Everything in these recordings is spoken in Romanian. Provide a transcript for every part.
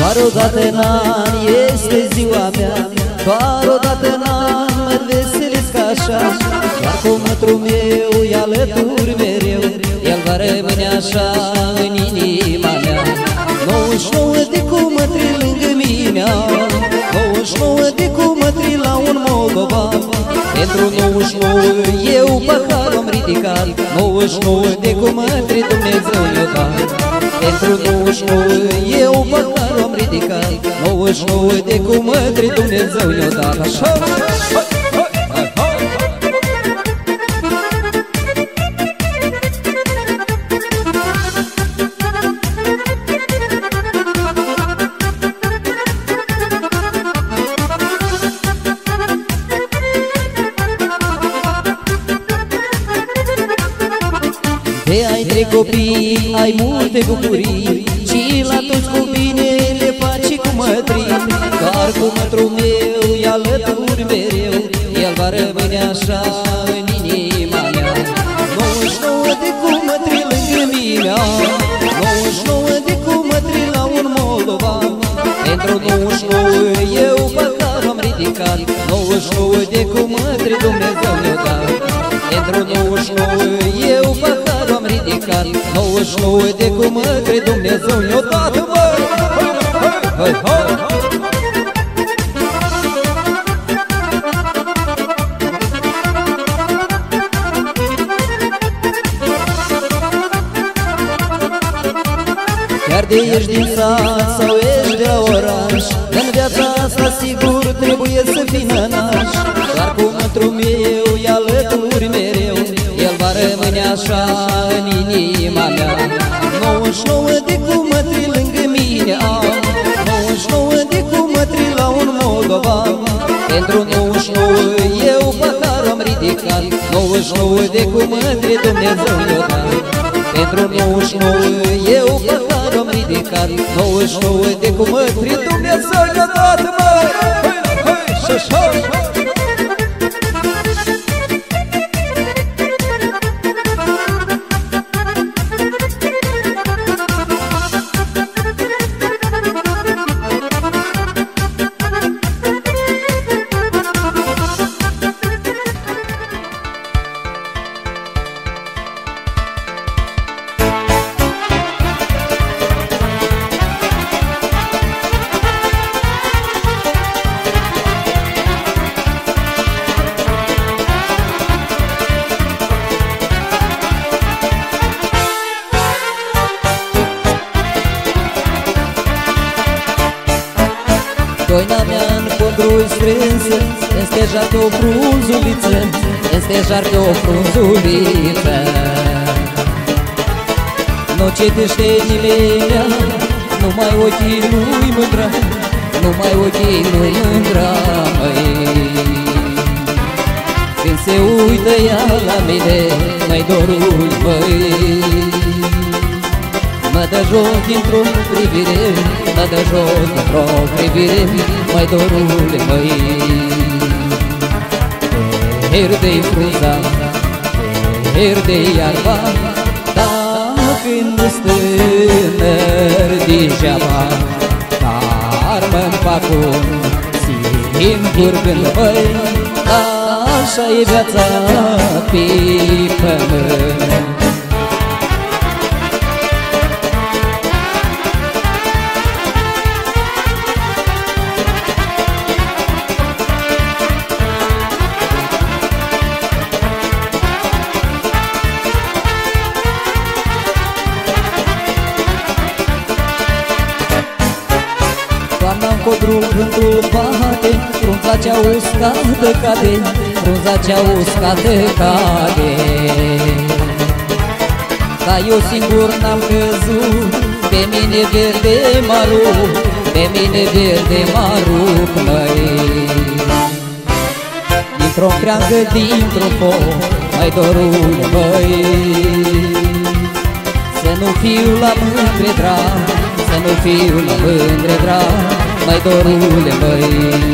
Doar odată în an este ziua mea, doar odată în an mă veselesc așa. Doar cu mătrul meu e alături mereu, el va rămâne așa în inima mea. 99 de cumătri lângă mine, 99 de cumătri la un moldovan. Pentru 99 eu paharul am ridicat, 99 de cumătri Dumnezeu ne-o dat. Pentru 99 eu paharul am ridicat, 99 de cumătri Dumnezeu ne-o dat. Așa! De ai trei copii, ai multe bucurii, și la toți cu bine le faci cu mătrii. Doar cu mătrul meu e alături mereu, el va rămâne așa în inima mea. 99 de cumătri lângă mine, 99 de cumătri la un moldovan. Pentru 99 eu paharul am ridicat, 99 de cumătri Dumnezeu ne-o dat. Pentru 99 eu paharul am ridicat, 99 de cumătri Dumnezeu ne-o dat, măi! Hai, hai! Chiar de ești din sat sau ești de oraș, în viața asta sigur trebuie să fii nănaș. Doar cu mătrul meu e alături mereu, el va rămâne așa în inima mea. 99 de cumătri lângă mine am, 99 de cumătri la un moldovan. Pentru 99 eu paharul am ridicat, 99 de cumătri Dumnezeu ne-o dat. Pentru 99 eu paharul am ridicat, 99 de cumătri Dumnezeu ne-o dat, măi! Hai, și-așa! Doina mea-n codrui strânsă, înstejar-te o frunzuliță, înstejar-te o frunzuliță. Nu citește nimeni, numai ochii lui mândra, numai ochii lui mândra, măi. Când se uită ea la mine, mai dorul, măi. Mă dă joc dintr-o privire, mă dă joc dintr-o privire, mai dorule, măi. Pierde-i frunza, pierde-i iarba, dar când stânăr degeaba, dar mă-nfac un singur gând, măi. Așa e viața pe pământ. Codrul vântul bate, frunza cea uscată cade, frunza cea uscată cade. Dar eu singur n-am căzut, pe mine verde mă rup, pe mine verde mă rup, măi. Dintr-o creangă, dintr-o foc, mai dorule, măi. Să nu fiu la mândre drag, să nu fiu la mândre drag, mai dorule, măi.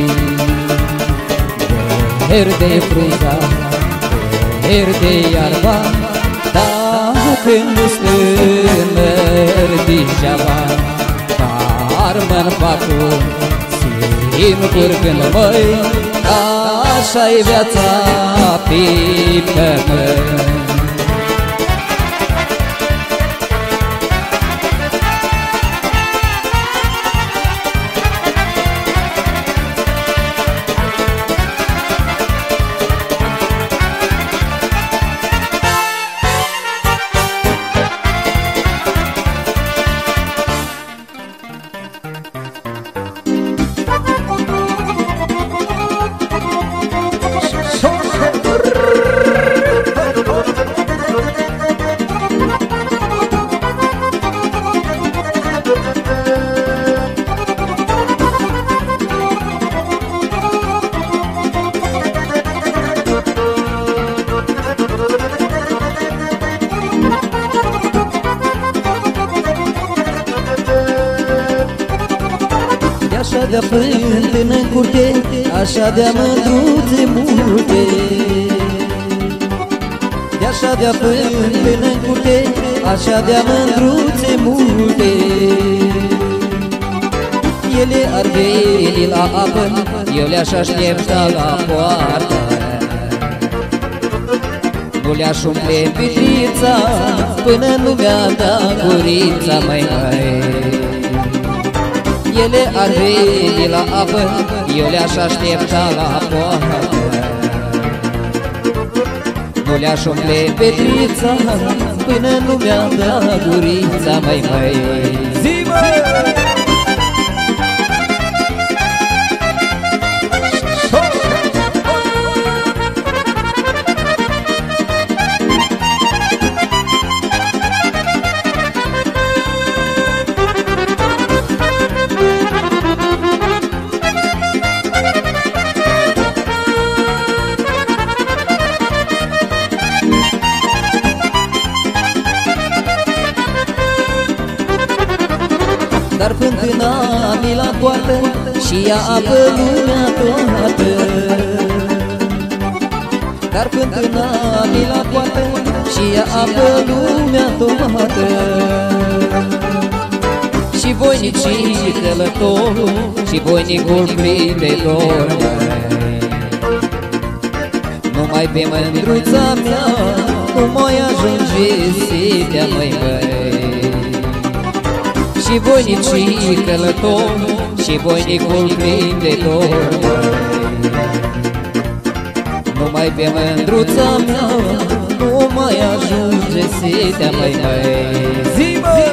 Pierde frunza, pierde iarba, dacă nu stânăr degeaba, dar mă-nfac patul Țin curgând, măi, așa-i viața pe pământ. Așa de-a fântână în curte, așa de-a mândruțe multe. De-așa de-a fântână în curte, așa de-a mândruțe multe. Ele ar veni la apă, eu le-aș aștepta la poartă. Nu le-aș umple pitrița, până nu mi-a dat gurița, măi, măi. Ele ar veni la apă, eu le-aș aștepta la poartă. Nu le-aș umple petrița, până nu mi-a dat gurița, măi, măi. Zi, măi! Dar fântâna mi la poartă și ea apă lumea toată. Dar fântâna mi la poartă și ea apă lumea toată. Și voinicii călătorul și voinicul prindător, numai pe mândruța mea nu mai ajunge setea, măi, măi. Și voinicii călător și voinicul prindător, numai pe mândruța mea nu mai ajunge setea, măi, măi. Zi, măi!